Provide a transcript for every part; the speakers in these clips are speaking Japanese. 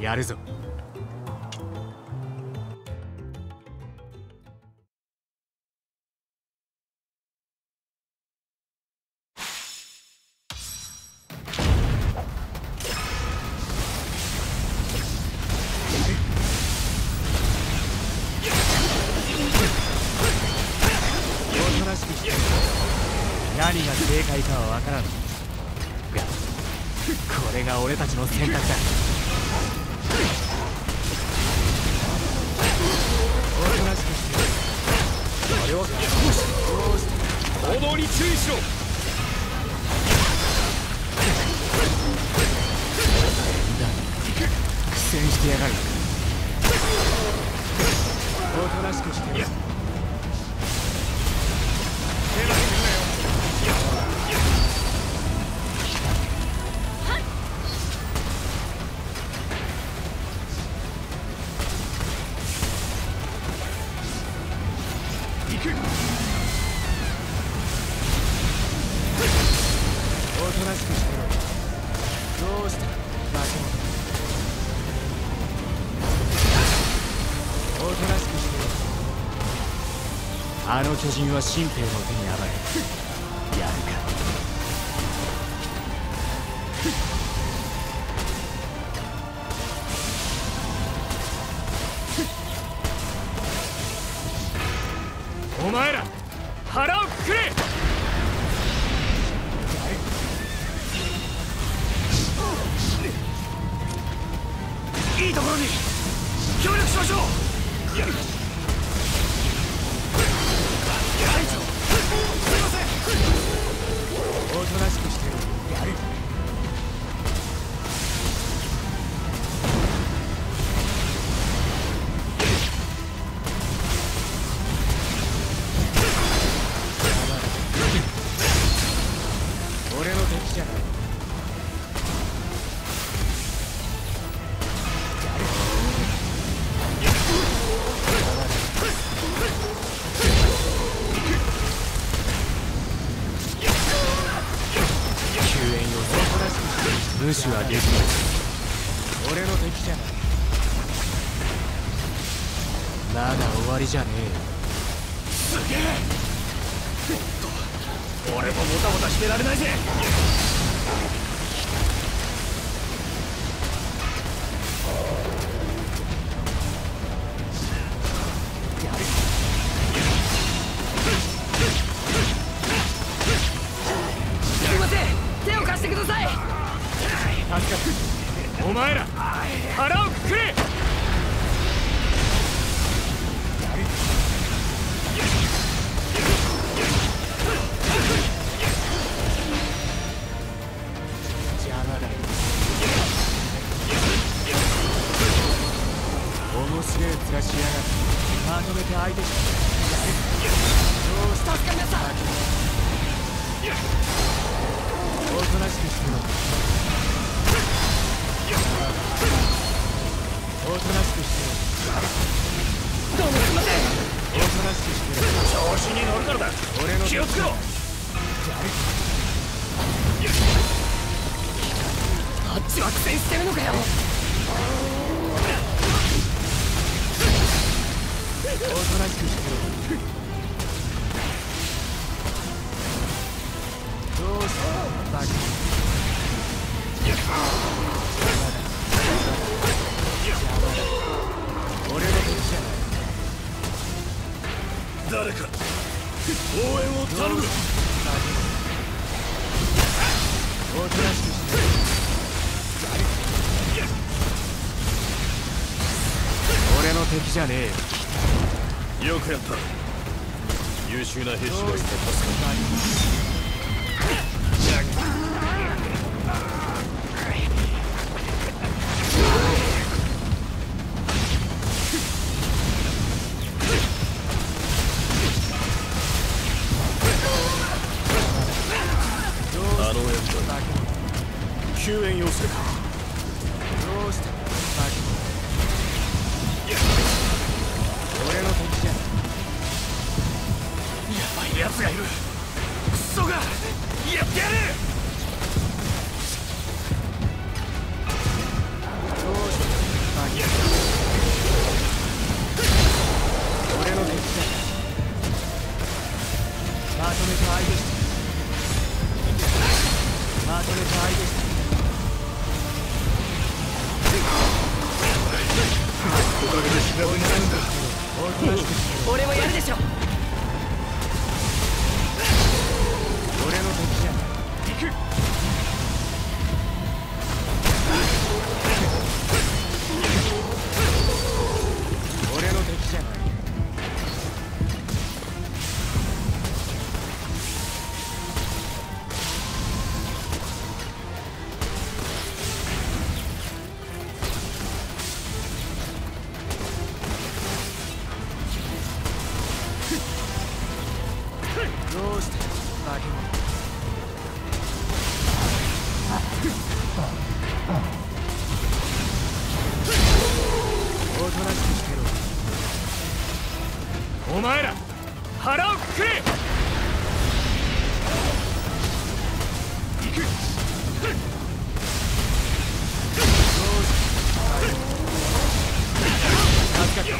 やるぞ。何が正解かは分からんが、これが俺たちの選択だ。おとなしくして、あれは行動に注意しろ。だ、苦戦してやがる。おとなしくして、あの巨人は新兵の手に暴れ、やるか。お前ら腹をくくれ。いいところに協力しましょう。おとなしくしてやる。俺の敵じゃない。無視はできない。俺の敵じゃない。まだ終わりじゃねえよ。すげえ。俺ももたもたしてられないぜ。すいません、手を貸してください。お前ら腹をくくれ。邪魔だ。面白い面しやがってまとめて相手してどうした助かりました。おとなしくしてろ。おとなしくしてろ。どうもすいません。おとなしくしてろ。調子に乗るからだ。俺の気をつけろ。あっちは苦戦してるのかよ。おとなしくしてろ。どうしたバカ。俺の敵じゃない。誰か応援を頼む。おとなしくして俺の敵じゃねえよ。よくやった。優秀な兵士がいて助かった。救援要請か。どうしたバカ。俺の敵じゃん。やばい奴がいる。クソがやってやる。どうしたじゃない。まとめて相手して、まとめて相手して。 おかげで調べになるんだ。 おとなしくしてろ。俺もやるでしょ。俺の敵じゃない。行く。俺の敵じゃない。どうして化け物。おとなしくしてろ。お前ら腹をくくれ。行く。どうして助かった。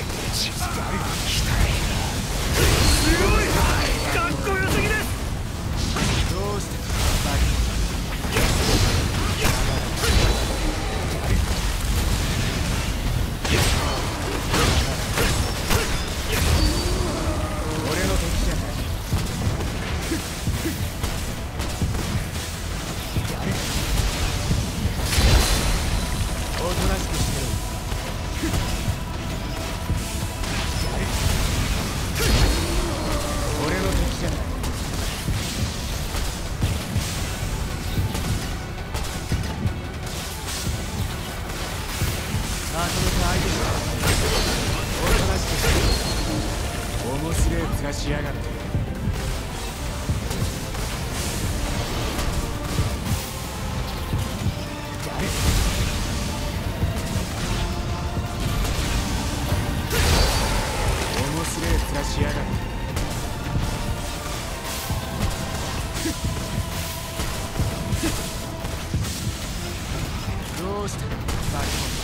すごいかっこよすぎです。どうしてバカ。俺の敵じゃない。やれ。おとなしくしてろ。やれ。俺の敵じゃない。まとめて相手しろ。おとなしくしてろ。面白い面しやがって。やれ。面白い面しやがって。どうしてバケモン。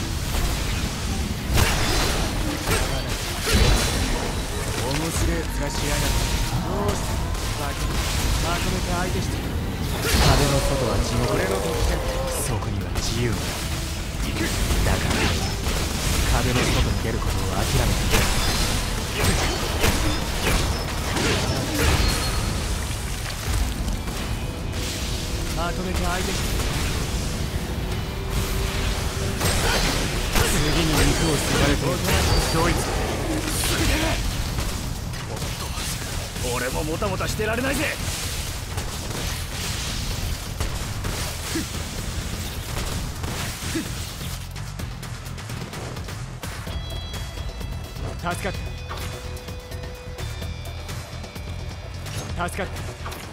面白い面しやがって。どうしてバケモン。まとめて相手して。壁の外は地獄。俺の敵じゃない。そこには自由が行く。だから壁の外に出ることを諦めて。まとめて相手して。次に肉を吸われてドイツ。すげえ。おっと、俺ももたもたしてられないぜ。助かった。助かった。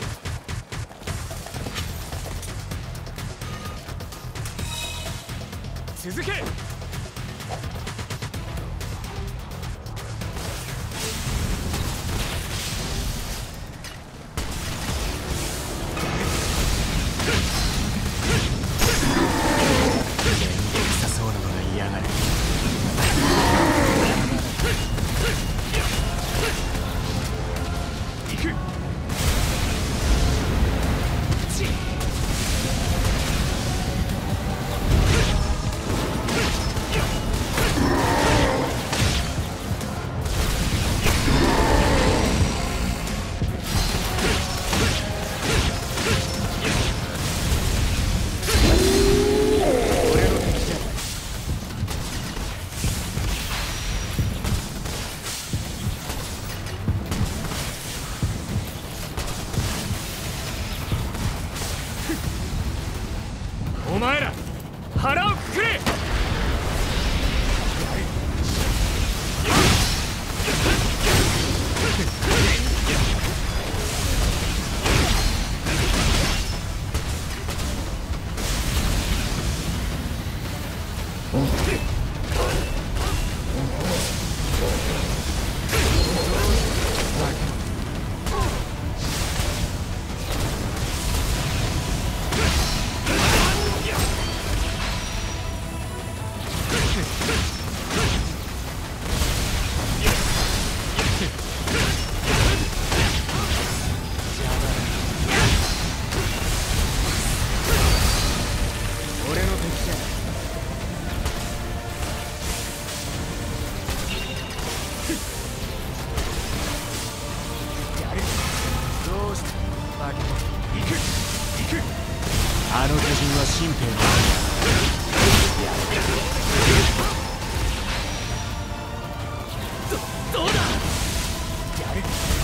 続け。臭そうなのが嫌がる。行く。 新兵のどうだ。やる。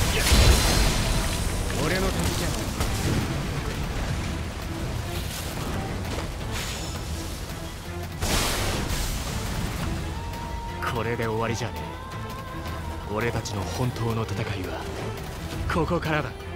俺の敵じゃない。これで終わりじゃねえ。俺たちの本当の戦いはここからだ。